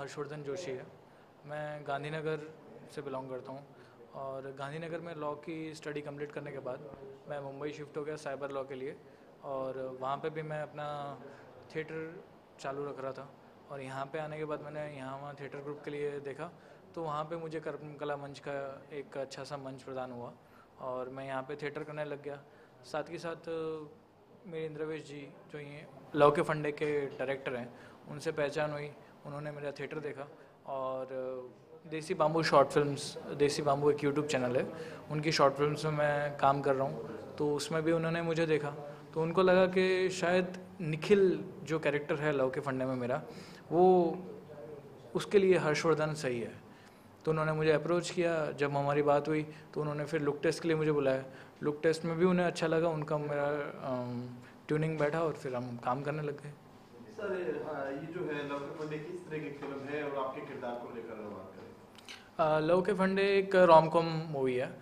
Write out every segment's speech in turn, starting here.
हर्षवर्धन जोशी है। मैं गांधीनगर से बिलोंग करता हूँ और गांधीनगर में लॉ की स्टडी कंप्लीट करने के बाद मैं मुंबई शिफ्ट हो गया साइबर लॉ के लिए और वहाँ पे भी मैं अपना थिएटर चालू रख रहा था। और यहाँ पे आने के बाद मैंने यहाँ वहाँ थिएटर ग्रुप के लिए देखा तो वहाँ पे मुझे कर्म कला मंच का एक अच्छा सा मंच प्रदान हुआ और मैं यहाँ पे थिएटर करने लग गया। साथ ही साथ मेरे नफxshot जी जो ये लॉ के फंडे के डायरेक्टर हैं उनसे पहचान हुई। उन्होंने मेरा थिएटर देखा और Desi bamboo short films, Desi bamboo एक यूट्यूब चैनल है, उनकी शॉर्ट फिल्म्स में मैं काम कर रहा हूँ तो उसमें भी उन्होंने मुझे देखा तो उनको लगा कि शायद निखिल जो कैरेक्टर है लॉ के फंडे में मेरा, वो उसके लिए हर्षवर्धन सही है। तो उन्होंने मुझे अप्रोच किया। जब हमारी बात हुई तो उन्होंने फिर लुक टेस्ट के लिए मुझे बुलाया। लुक टेस्ट में भी उन्हें अच्छा लगा, उनका मेरा ट्यूनिंग बैठा और फिर हम काम करने लग गए। सर ये जो है लव के फंडे किस तरह की फिल्म है और आपके किरदार को लेकर बात करें? लव के फंडे एक रोम कॉम मूवी है,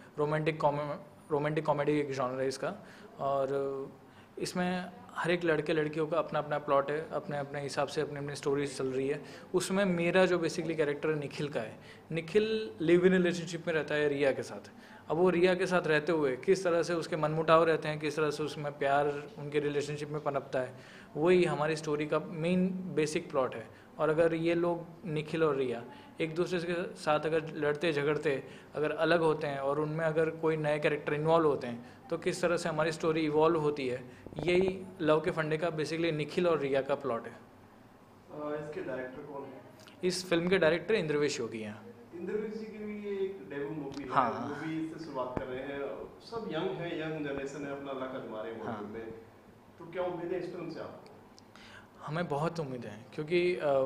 रोमांटिक कॉमेडी एक जॉनर है इसका। और इसमें हर एक लड़के लड़कियों का अपना अपना प्लॉट है, अपने अपने हिसाब से अपनी अपनी स्टोरीज चल रही है। उसमें मेरा जो बेसिकली कैरेक्टर है निखिल का है। निखिल लिव इन रिलेशनशिप में रहता है रिया के साथ। अब वो रिया के साथ रहते हुए किस तरह से उसके मनमुटाव रहते हैं, किस तरह से उसमें प्यार उनके रिलेशनशिप में पनपता है, वही हमारी स्टोरी का मेन बेसिक प्लॉट है। और अगर ये लोग निखिल और रिया एक दूसरे के साथ अगर लड़ते झगड़ते अगर अलग होते हैं और उनमें अगर कोई नए कैरेक्टर इन्वॉल्व होते हैं तो किस तरह से हमारी स्टोरी इवॉल्व होती है, यही लव के फंडे का बेसिकली निखिल और रिया का प्लॉट है। इसके डायरेक्टर कौन है? इस फिल्म के डायरेक्टर नफxshot योगी हैं। नफxshot जी की भी ये एक डेब्यू मूवी है। हाँ। मूवी से शुरुआत कर रहे हैं, सब यंग है, यंग जनरेशन है, अपना लक आजमा रहे हैं बॉलीवुड में। तो क्या उम्मीद है इस फिल्म से आपको? हमें बहुत उम्मीद है क्योंकि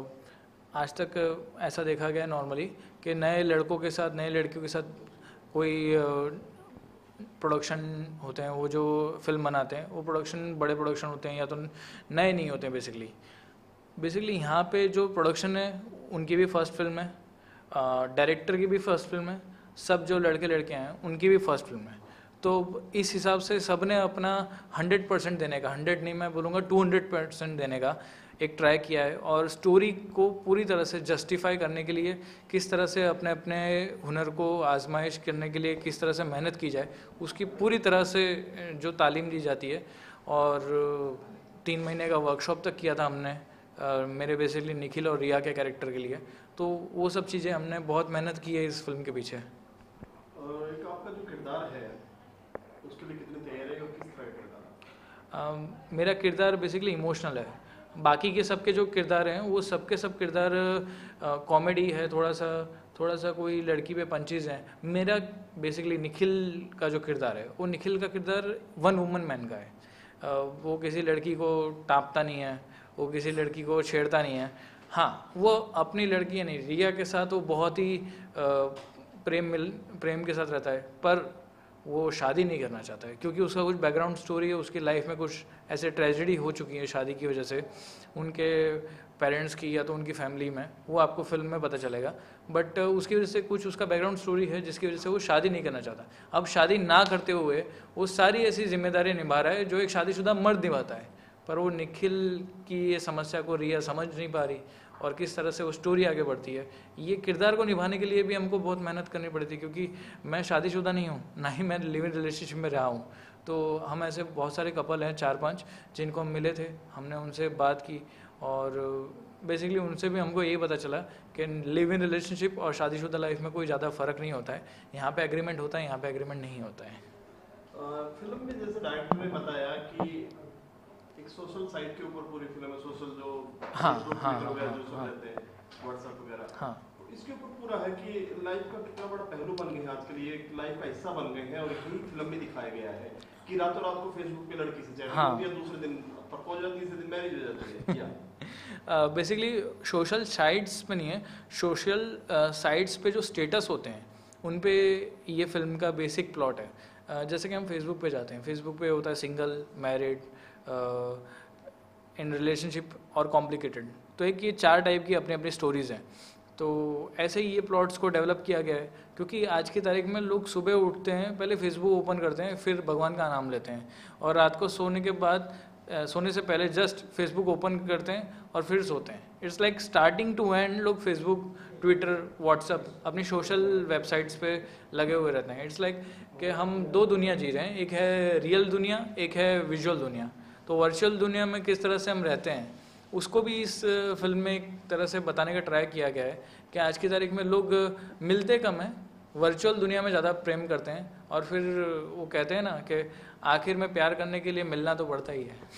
आज तक ऐसा देखा गया नॉर्मली कि नए लड़कों के साथ नए लड़कियों के साथ कोई प्रोडक्शन होते हैं, वो जो फिल्म बनाते हैं वो प्रोडक्शन बड़े प्रोडक्शन होते हैं या तो नए नहीं होते हैं। बेसिकली यहाँ पे जो प्रोडक्शन है उनकी भी फर्स्ट फिल्म है, डायरेक्टर की भी फर्स्ट फिल्म है, सब जो लड़के लड़कियाँ हैं उनकी भी फर्स्ट फिल्म है। तो इस हिसाब से सब ने अपना 100% देने का, 100 नहीं मैं बोलूँगा 200% देने का एक ट्राई किया है। और स्टोरी को पूरी तरह से जस्टिफाई करने के लिए किस तरह से अपने अपने हुनर को आजमाइश करने के लिए किस तरह से मेहनत की जाए, उसकी पूरी तरह से जो तालीम दी जाती है। और 3 महीने का वर्कशॉप तक किया था हमने मेरे बेसिकली निखिल और रिया के कैरेक्टर के लिए। तो वो सब चीज़ें हमने बहुत मेहनत की है इस फिल्म के पीछे। एक आपका जो किरदार है उसके लिए कितनी तैयारी है और किस तरह का किरदार? मेरा किरदार बेसिकली इमोशनल है। बाकी के सबके जो किरदार हैं वो सबके सब किरदार कॉमेडी है, थोड़ा सा कोई लड़की पे पंचेज हैं। मेरा बेसिकली निखिल का जो किरदार है वो निखिल का किरदार वन वुमन मैन का है। वो किसी लड़की को टाँपता नहीं है, वो किसी लड़की को छेड़ता नहीं है। हाँ, वो अपनी लड़की नहीं रिया के साथ वो बहुत ही प्रेम के साथ रहता है, पर वो शादी नहीं करना चाहता है क्योंकि उसका कुछ बैकग्राउंड स्टोरी है। उसकी लाइफ में कुछ ऐसे ट्रेजेडी हो चुकी है शादी की वजह से, उनके पेरेंट्स की या तो उनकी फैमिली में, वो आपको फिल्म में पता चलेगा। बट उसकी वजह से कुछ उसका बैकग्राउंड स्टोरी है जिसकी वजह से वो शादी नहीं करना चाहता। अब शादी ना करते हुए वो सारी ऐसी जिम्मेदारी निभा रहा है जो एक शादीशुदा मर्द निभाता है, पर वो निखिल की ये समस्या को रिया समझ नहीं पा रही और किस तरह से वो स्टोरी आगे बढ़ती है। ये किरदार को निभाने के लिए भी हमको बहुत मेहनत करनी पड़ी थी क्योंकि मैं शादीशुदा नहीं हूँ, ना ही मैं लिव इन रिलेशनशिप में रहा हूँ। तो हम ऐसे बहुत सारे कपल हैं 4-5 जिनको हम मिले थे, हमने उनसे बात की और बेसिकली उनसे भी हमको यही पता चला कि लिव इन रिलेशनशिप और शादीशुदा लाइफ में कोई ज़्यादा फ़र्क नहीं होता है। यहाँ पे एग्रीमेंट होता है, यहाँ पे एग्रीमेंट नहीं होता है। फिल्म में जैसे डायरेक्टर ने बताया कि एक सोशल साइट के ऊपर पूरी फिल्म है, सोशल जो जो सब रहते हैं व्हाट्सएप वगैरह, हाँ, तो इसके ऊपर पूरा है कि लाइफ का कितना बड़ा पहलू बन गए हैं आज के लिए, एक लाइफ का हिस्सा बन गए हैं। और यही फिल्म में दिखाया गया है कि रातों रात को फेसबुक पे लड़की से चैटिंग होती है, दूसरे दिन प्रपोज हो जाती है, तीसरे दिन मैरिज हो जाती है। बेसिकली सोशल साइट्स पे नहीं है, सोशल साइट्स पे जो स्टेटस होते हैं उन पे ये फिल्म का बेसिक प्लॉट है। जैसे कि हम फेसबुक पे जाते हैं, फेसबुक पे होता है सिंगल, मैरिड, इन रिलेशनशिप और कॉम्प्लिकेटेड। तो एक ये 4 टाइप की अपनी अपनी स्टोरीज़ हैं। तो ऐसे ही ये प्लॉट्स को डेवलप किया गया है क्योंकि आज की तारीख में लोग सुबह उठते हैं, पहले फेसबुक ओपन करते हैं, फिर भगवान का नाम लेते हैं और रात को सोने के बाद सोने से पहले जस्ट फेसबुक ओपन करते हैं और फिर सोते हैं। It's like starting to end लोग फेसबुक, ट्विटर, व्हाट्सअप, अपनी सोशल वेबसाइट्स पे लगे हुए रहते हैं। इट्स लाइक कि हम दो दुनिया जी रहे हैं, एक है रियल दुनिया, एक है विजुअल दुनिया। तो वर्चुअल दुनिया में किस तरह से हम रहते हैं उसको भी इस फिल्म में एक तरह से बताने का ट्राई किया गया है कि आज की तारीख में लोग मिलते कम हैं, वर्चुअल दुनिया में ज़्यादा प्रेम करते हैं, और फिर वो कहते हैं ना कि आखिर में प्यार करने के लिए मिलना तो पड़ता ही है।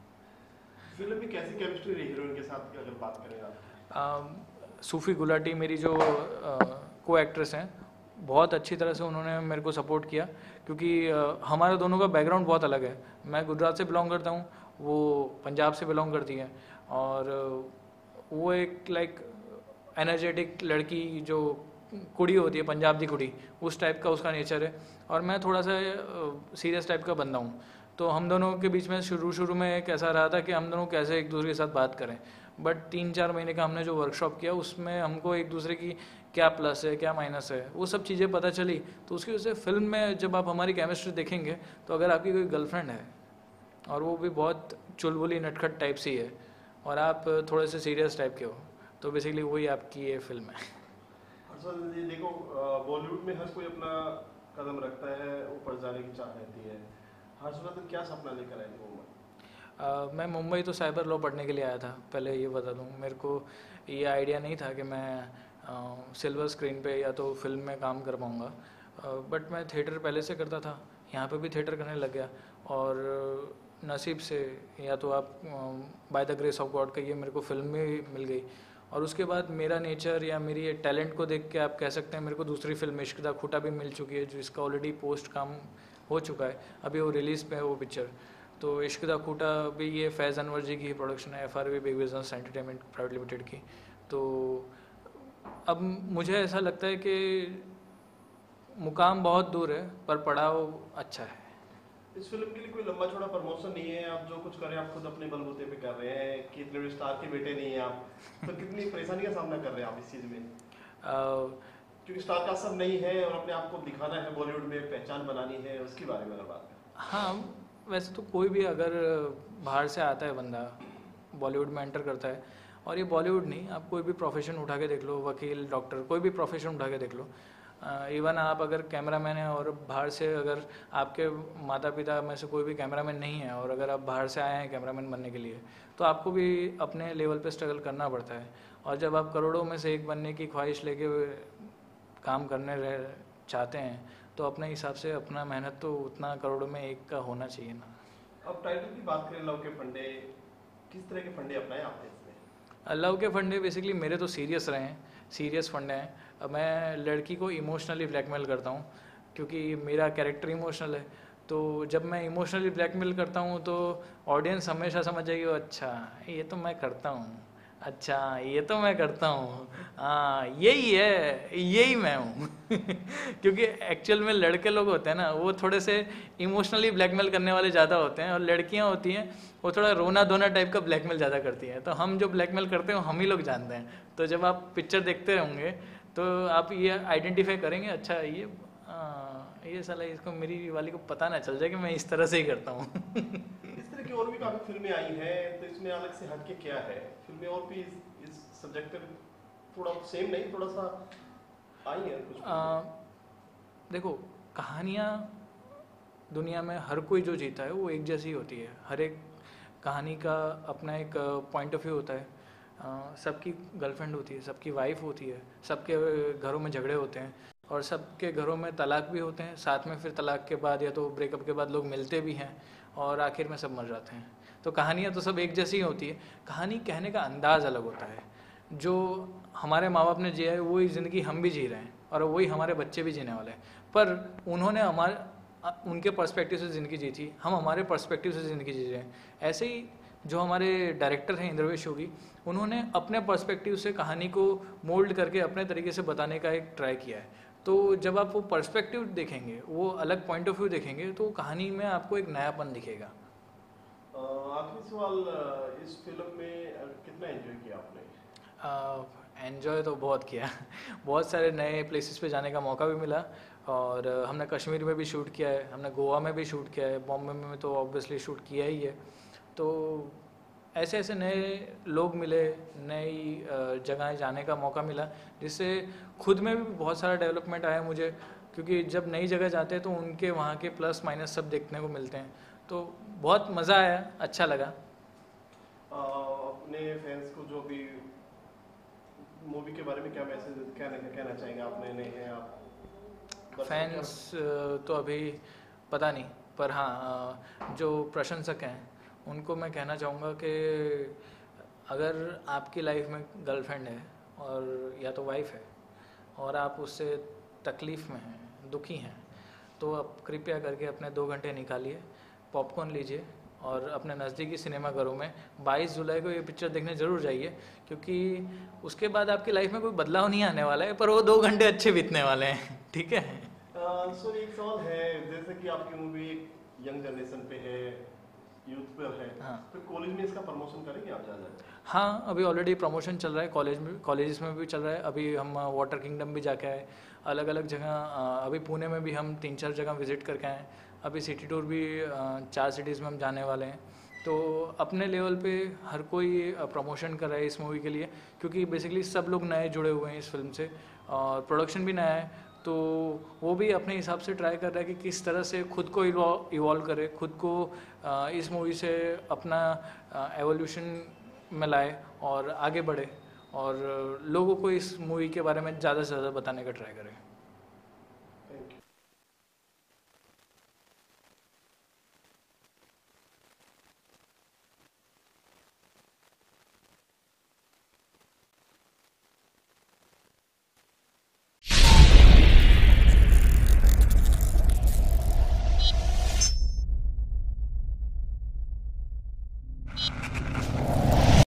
फिल्म में कैसी केमिस्ट्री रही हीरोइन के साथ की अगर बात करें आप? सूफी गुलाटी मेरी जो को एक्ट्रेस हैं, बहुत अच्छी तरह से उन्होंने मेरे को सपोर्ट किया, क्योंकि हमारा दोनों का बैकग्राउंड बहुत अलग है। मैं गुजरात से बिलोंग करता हूँ, वो पंजाब से बिलोंग करती है, और वो एक लाइक एनर्जेटिक लड़की जो कुड़ी होती है, पंजाब की कुड़ी, उस टाइप का उसका नेचर है, और मैं थोड़ा सा सीरियस टाइप का बंदा हूँ। तो हम दोनों के बीच में शुरू में एक ऐसा रहा था कि हम दोनों कैसे एक दूसरे के साथ बात करें। बट 3-4 महीने का हमने जो वर्कशॉप किया उसमें हमको एक दूसरे की क्या प्लस है क्या माइनस है वो सब चीज़ें पता चली। तो उसकी वजह से फिल्म में जब आप हमारी केमिस्ट्री देखेंगे तो अगर आपकी कोई गर्लफ्रेंड है और वो भी बहुत चुलबुली नटखट टाइप सी है और आप थोड़े से सीरियस टाइप के हो, तो बेसिकली वही आपकी ये फिल्म है। हर्षवर्धन जी, देखो बॉलीवुड में हर कोई अपना कदम रखता है, ऊपर जाने की चाह रहती है। हर्षवर्धन क्या सपना लेकर आए थे मुंबई? मैं मुंबई तो साइबर लॉ पढ़ने के लिए आया था। पहले ये बता दूं, मेरे को ये आइडिया नहीं था कि मैं सिल्वर स्क्रीन पे या तो फिल्म में काम कर पाऊँगा, बट मैं थिएटर पहले से करता था, यहाँ पे भी थिएटर करने लग गया, और नसीब से या तो आप by the grace of God कहिए, मेरे को फिल्म में मिल गई। और उसके बाद मेरा नेचर या मेरी ये टैलेंट को देख के आप कह सकते हैं मेरे को दूसरी फिल्म इश्क दा खूटा भी मिल चुकी है, जिसका ऑलरेडी पोस्ट काम हो चुका है, अभी वो रिलीज़ पे है वो पिक्चर। तो इश्क दा खूटा भी ये फैज़ अनवर जी की प्रोडक्शन है, FRV big business entertainment private limited की। तो अब मुझे ऐसा लगता है कि मुकाम बहुत दूर है पर पड़ाव अच्छा है। इस फिल्म के लिए कोई लंबा चौड़ा प्रमोशन नहीं है, आप जो कुछ करें आप खुद अपने बलबूते पे कर रहे हैं, कि इतने बड़े स्टार के बेटे नहीं हैं आप, तो कितनी परेशानी का सामना कर रहे हैं आप इस चीज़ में? क्योंकि स्टार का सब नहीं है और अपने आप को दिखाना है, बॉलीवुड में पहचान बनानी है, उसके बारे में अगर बात करें। हाँ, वैसे तो कोई भी अगर बाहर से आता है बंदा, बॉलीवुड में एंटर करता है, और ये बॉलीवुड नहीं, आप कोई भी प्रोफेशन उठा के देख लो, वकील, डॉक्टर, कोई भी प्रोफेशन उठा के देख लो, इवन आप अगर कैमरामैन है और बाहर से अगर आपके माता पिता में से कोई भी कैमरामैन नहीं है और अगर आप बाहर से आए हैं कैमरामैन बनने के लिए, तो आपको भी अपने लेवल पे स्ट्रगल करना पड़ता है। और जब आप करोड़ों में से एक बनने की ख्वाहिश लेके काम करने चाहते हैं तो अपने हिसाब से अपना मेहनत तो उतना करोड़ों में एक का होना चाहिए ना। अब टाइटल की बात करें, लव के फंडे, किस तरह के फंडे अपनाए आपने इसमें? लव के फंडे बेसिकली मेरे तो सीरियस रहे हैं, सीरियस फंडे हैं। मैं लड़की को इमोशनली ब्लैकमेल करता हूँ क्योंकि मेरा कैरेक्टर इमोशनल है। तो जब मैं इमोशनली ब्लैकमेल करता हूँ तो ऑडियंस हमेशा समझ जाएगी अच्छा ये तो मैं करता हूँ, अच्छा ये तो मैं करता हूँ, हाँ यही है, यही मैं हूँ क्योंकि एक्चुअल में लड़के लोग होते हैं ना वो थोड़े से इमोशनली ब्लैकमेल करने वाले ज़्यादा होते हैं, और लड़कियाँ होती हैं वो थोड़ा रोना धोना टाइप का ब्लैकमेल ज़्यादा करती हैं। तो हम जो ब्लैकमेल करते हैं हम ही लोग जानते हैं। तो जब आप पिक्चर देखते होंगे तो आप ये आइडेंटिफाई करेंगे अच्छा ये साला इसको मेरी वाली को पता ना चल जाए कि मैं इस तरह से ही करता हूँ इस तरह की और भी काफ़ी फिल्में आई हैं, तो इसमें अलग से हटके क्या है? फिल्में और भी इस सब्जेक्ट पे थोड़ा सेम नहीं, थोड़ा सा आई है कुछ? देखो, कहानियाँ दुनिया में हर कोई जो जीता है वो एक जैसी होती है। हर एक कहानी का अपना एक पॉइंट ऑफ व्यू होता है। सबकी गर्लफ्रेंड होती है, सबकी वाइफ होती है, सबके घरों में झगड़े होते हैं और सबके घरों में तलाक भी होते हैं। साथ में फिर तलाक के बाद या तो ब्रेकअप के बाद लोग मिलते भी हैं और आखिर में सब मर जाते हैं। तो कहानियाँ तो सब एक जैसी ही होती है। कहानी कहने का अंदाज अलग होता है। जो हमारे माँ बाप ने जिया है वही ज़िंदगी हम भी जी रहे हैं और वही हमारे बच्चे भी जीने वाले हैं, पर उन्होंने उनके पर्सपेक्टिव से ज़िंदगी जी थी, हम हमारे पर्सपेक्टिव से ज़िंदगी जी रहे हैं। ऐसे ही जो हमारे डायरेक्टर हैं इंद्रवेश योगी, उन्होंने अपने पर्सपेक्टिव से कहानी को मोल्ड करके अपने तरीके से बताने का एक ट्राई किया है। तो जब आप वो पर्सपेक्टिव देखेंगे, वो अलग पॉइंट ऑफ व्यू देखेंगे, तो कहानी में आपको एक नयापन दिखेगा। आखिरी सवाल, इस फिल्म में कितना एंजॉय किया आपने? एंजॉय तो बहुत किया बहुत सारे नए प्लेसेस पे जाने का मौका भी मिला, और हमने कश्मीर में भी शूट किया है, हमने गोवा में भी शूट किया है, बॉम्बे में तो ऑब्वियसली शूट किया ही है। तो ऐसे ऐसे नए लोग मिले, नई जगहें जाने का मौका मिला, जिससे खुद में भी बहुत सारा डेवलपमेंट आया मुझे, क्योंकि जब नई जगह जाते हैं तो उनके वहाँ के प्लस माइनस सब देखने को मिलते हैं, तो बहुत मज़ा आया, अच्छा लगा। अपने फैंस को जो भी मूवी के बारे में क्या मैसेज कहना चाहेंगे? आप नए नए हैं, आप फैंस तो अभी पता नहीं, पर हाँ जो प्रशंसक हैं उनको मैं कहना चाहूँगा कि अगर आपकी लाइफ में गर्लफ्रेंड है और या तो वाइफ है और आप उससे तकलीफ़ में हैं, दुखी हैं, तो आप कृपया करके अपने 2 घंटे निकालिए, पॉपकॉर्न लीजिए और अपने नज़दीकी सिनेमाघरों में 22 जुलाई को ये पिक्चर देखने ज़रूर जाइए, क्योंकि उसके बाद आपकी लाइफ में कोई बदलाव नहीं आने वाला है, पर वो 2 घंटे अच्छे बीतने वाले हैं। ठीक है। सो एक सवाल है, जैसे कि आपकी मूवी यंग जनरेशन पे है, यूथ पे है, हाँ, तो कॉलेज में इसका प्रमोशन करेंगे आप ज़्यादा? हाँ, अभी ऑलरेडी प्रमोशन चल रहा है, कॉलेजेस में भी चल रहा है। अभी हम वाटर किंगडम भी जाके आए, अलग अलग जगह, अभी पुणे में भी हम 3-4 जगह विज़िट करके आए, अभी सिटी टूर भी 4 सिटीज़ में हम जाने वाले हैं। तो अपने लेवल पे हर कोई प्रमोशन कर रहा है इस मूवी के लिए, क्योंकि बेसिकली सब लोग नए जुड़े हुए हैं इस फिल्म से और प्रोडक्शन भी नया है, तो वो भी अपने हिसाब से ट्राई कर रहा है कि किस तरह से खुद को इवॉल्व करे, खुद को इस मूवी से अपना एवोल्यूशन में लाए और आगे बढ़े और लोगों को इस मूवी के बारे में ज़्यादा से ज़्यादा बताने का ट्राई करें।